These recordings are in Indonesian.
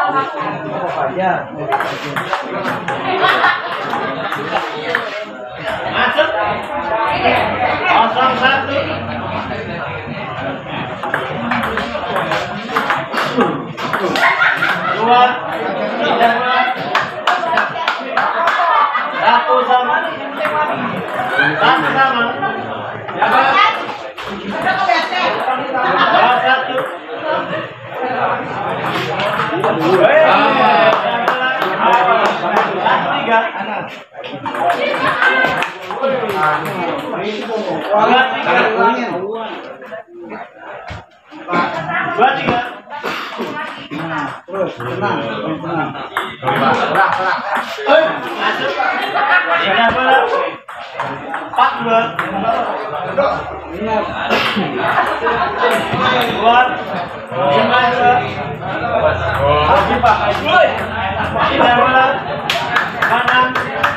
Masuk 01. Dua, tiga, satu sama, satu sama, satu. Tiga. Dua tiga. Terus tenang. Masuk. Tiga bola. 4-2. Ingat. 2-5-2. Tiga bola. 6.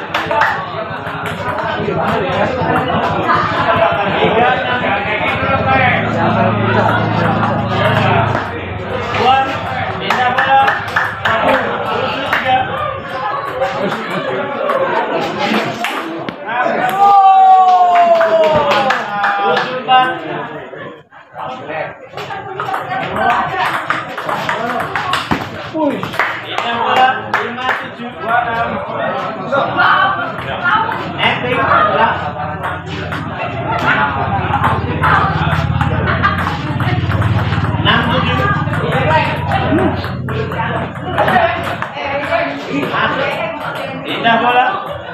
Indah bola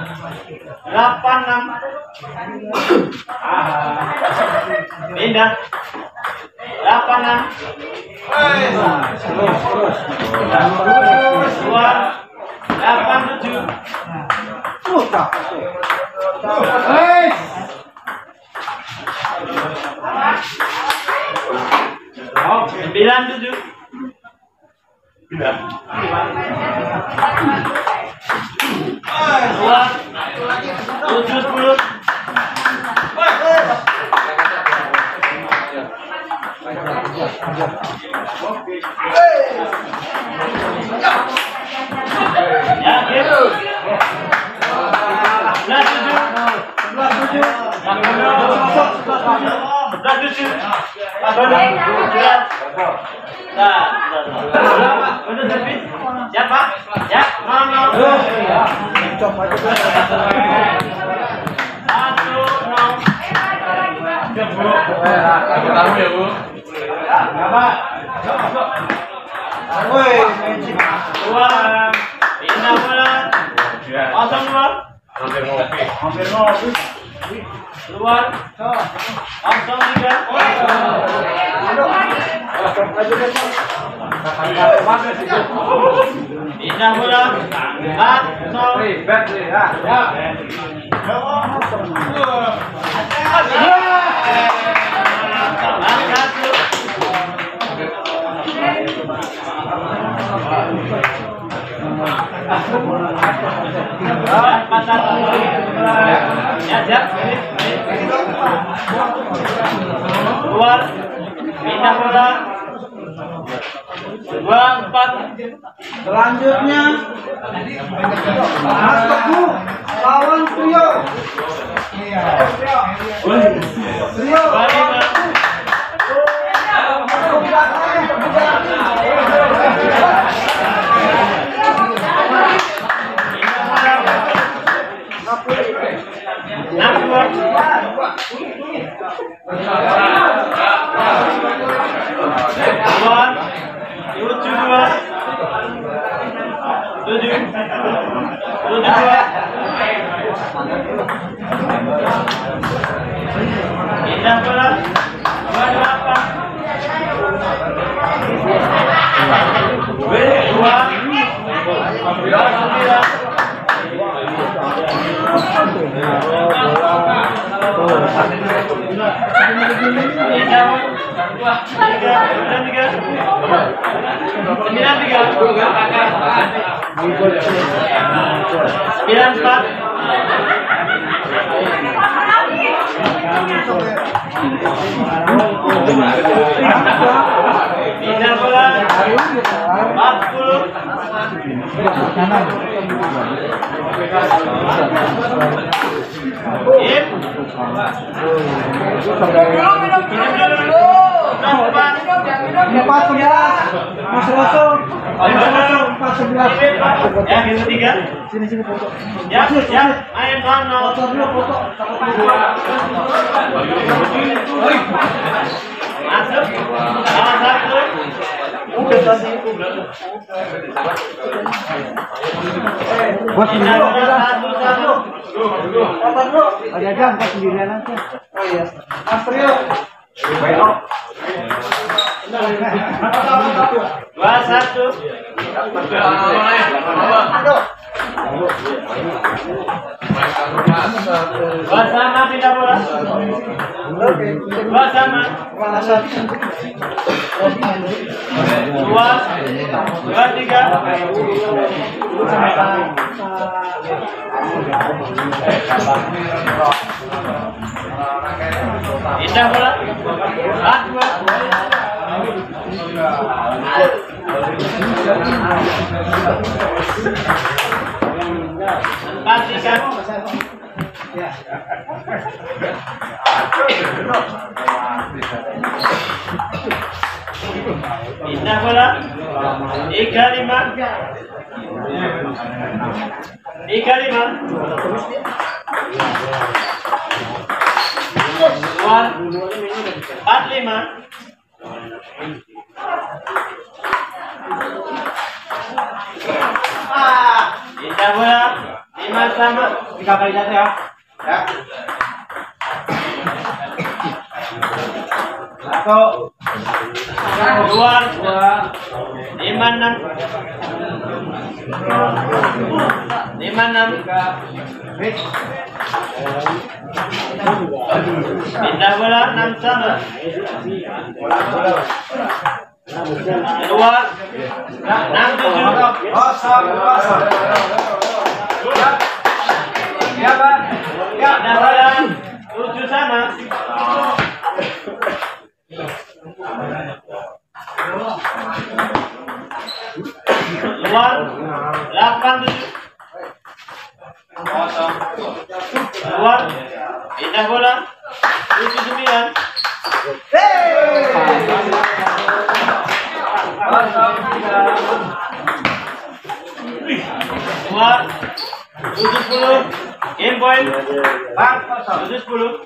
8-6. Indah 8-6. Terus. 2-8-7. Sembilan tujuh. Dua, 7-10. Ya, gitu. 11-7. Siapa? Ya, mau. Coba aja. 1-0. Tahu ya, Bu. Apa? Woi, 2. Indah bola. 0-2. hampir ngopi. Keluar. 0-3. Indah bola. 4-0. Keluar. Pindah bola. 2-4. Selanjutnya Mas Teguh lawan Trio. Trio. 2-5. Pindah bola. Mas Rosso. Mas 11. Ya, yang ketiga. Sini foto. Ya, main mana? Foto dulu, foto. Masuk. Salah satu. Udah tadi. Buat Pindah bola satu. Foto dulu. Ada jam pas sendirian aja. Oh iya. Mas Trio. Dua satu. Dua sama pindah bola. Dua sama. Dua tiga. Pindah bola. Dua. Empat tiga. Pindah bola. 3-5. 3-5. 4-5. Pindah bola 5 sama 3 kali jatuh ya. Satu, dua, 5-6, 5-6. Pindah bola 6 sama. 2, 6-7. Ya, Pak. Pindah bola 7 sama. 8-7. 2. Pindah bola 7-9. 70. Game point. 70.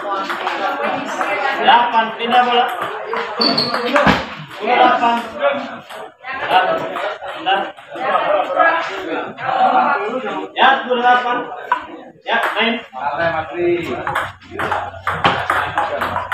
8. Pindah bola 8. Ya, 28. Ya, main.